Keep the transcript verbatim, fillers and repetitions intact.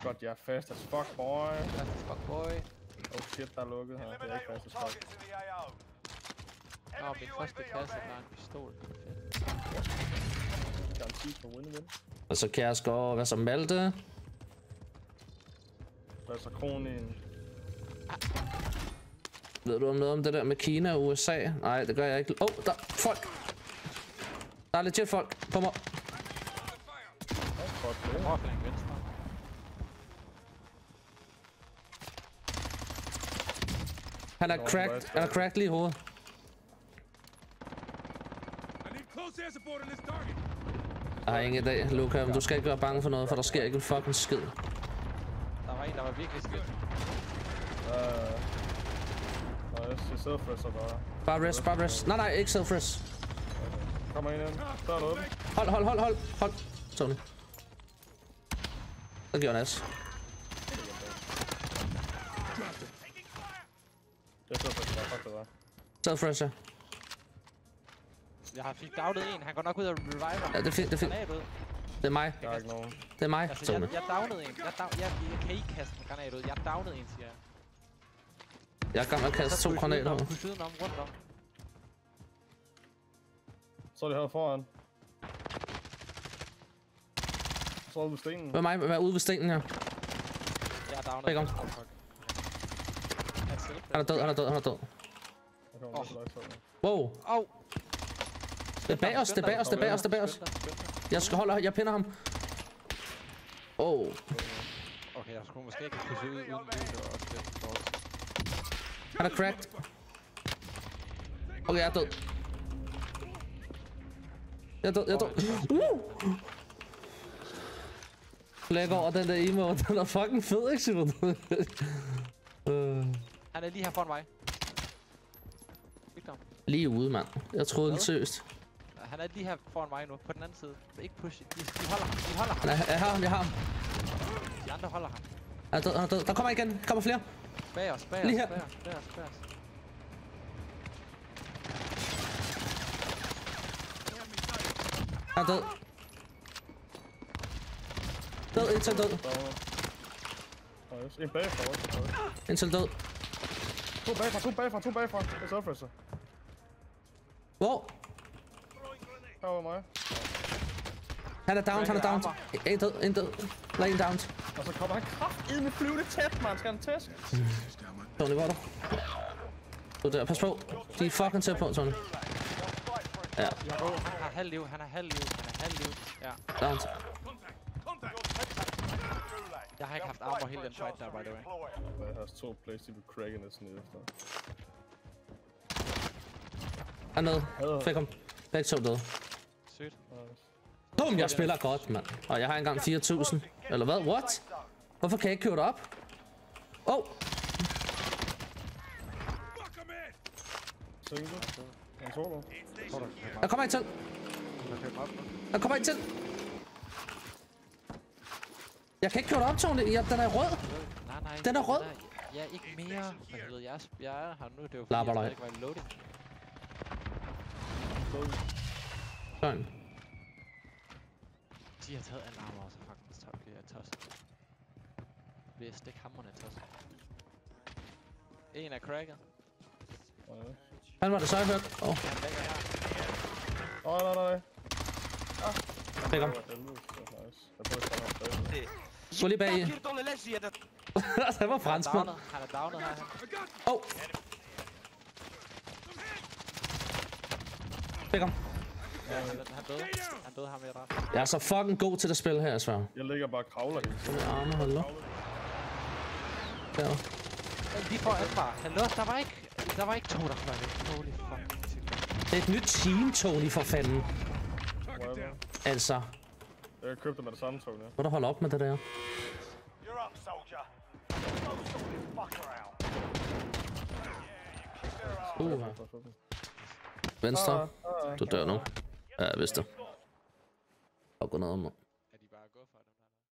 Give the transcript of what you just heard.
Godt, jeg er fast as fuck, boy. Fast as fuck, boy. Oh shit, der er lukket her. Det er ikke fast as fuck. Nå, min første kasse er en pistol. Garanti for win-win. Og så Kjærsgaard, hvad så Malte? Hvad så Kronen? Ved du om noget om det der med Kina og U S A? Nej, det gør jeg ikke. Åh, oh, der er folk! Der er legit folk på mig. Han er cracked, han er cracked lige i hovedet. Jeg har ingen idé, Luca, men du skal ikke være bange for noget, for der sker ikke en fucking skid. Der var en, der var virkelig skidt. Øh... Nej, jeg sidder frisser bare. Bare rest, bare rest. Nej, nej, ikke self-rest. Kommer ind igen. Så er det åben. Hold, hold, hold, hold, hold. Tony. Så giver han as. Det er self-rest, der fuck det var. Self-rest, ja. Jeg har fik downet en, han går nok ud af reviver. Ja, det er fint, det er fint. Det er mig. Der er ikke nogen. Det er mig, altså, Tony. Jeg, jeg downede en. Jeg, down, jeg, jeg kan ikke kaste en granat ud. Jeg downede en, siger jeg. Jeg er gang med at kaste to granater ud. Du kunne skyde om rundt om. Så er det her foran. Så er det ved stenen. Hvad er mig? Hvad er ude ved stenen her? Jeg er downet. Begge om. Han er død, han er død, han er død. Oh. Wow. Oh. Det er bag os, det er bag os, det er bag os, det er bag os. Jeg skal holde, jeg pinder ham. Oh. Okay, jeg skulle måske ikke kunne se ud uden det, det var også lidt dårligt. Han er cracked. Okay, jeg er død. Jeg er død, jeg er død. Uh! Læg over den der emote, den er fucking fed, ikke Simon? uh. Han er lige her foran mig. Lige ude, mand. Jeg troede det seriøst. Han er lige her foran mig nu, på den anden side. Ikke push. De, de holder ham, de holder ham. Jeg, jeg har ham, jeg har ham. De andre holder ham. Han er død, han er død. Der kommer igen, der kommer flere. Bag os, bag os, lige her. bag os, bag os, bag os. Han er død. Død, indtil død. En bagfra også. Indtil død. To bagfra, to bagfra, to bagfra. Jeg er self-rester. Hvor? Her var mig. Han er down, han er down. En død, en død. Lad en down. Og så kommer han kraftedme flyvende tæt, man. Skal han tæsk? Tony, hvor er du? Du der, pas på. De er fucking tæt på, Tony. Ja. Han har halv liv, han har halv liv, han har halv liv. Ja. Down. Jeg har ikke haft armor hele den fight der, by the way. Jeg har to plays, de vil cracke næsten ned efter. Han er nede. Fik ham. Begge to døde. Sygt. Bum, jeg spiller godt, mand. Og jeg har engang fire tusind. Eller hvad? What? Hvorfor kan jeg ikke køre det op? Oh! Der kommer en til. Der kommer en til. Jeg kan ikke køre det op, Tony. Ja, den er rød. Nej, nej. Den er rød. Jeg er ikke mere. Hvad hedder jeg? Jeg er her nu. Det er jo fordi, jeg ikke var i loading. Sådan. De har taget alle armor også, faktisk. Tak, jeg er tosset. Det bliver stik hammerne tosset. En er cracket. Han var det så, jeg hørte. Åh. Oh. Åh, nej, nej. Ah. Fik ham. Gå lige bag i. Han var fransk, mand. Han er downet her. Åh. Fik ham. Ja, han døde. Han døde ham i ret. Jeg er så fucking god til det spil her, jeg svær. Jeg ligger bare og kravler hele tiden. Kom arme, hold nu. Der. De får ansvar. Hallo, der var ikke... Der var ikke to, der fløj væk. Holy fuck. Det er et nyt team, Tony, for fanden. Altså. Jeg købte med det samme, Tony. Må du holde op med det der? Uh. Venstre. Du dør nu. Ja, jeg vidste det. Og gå ned om mig.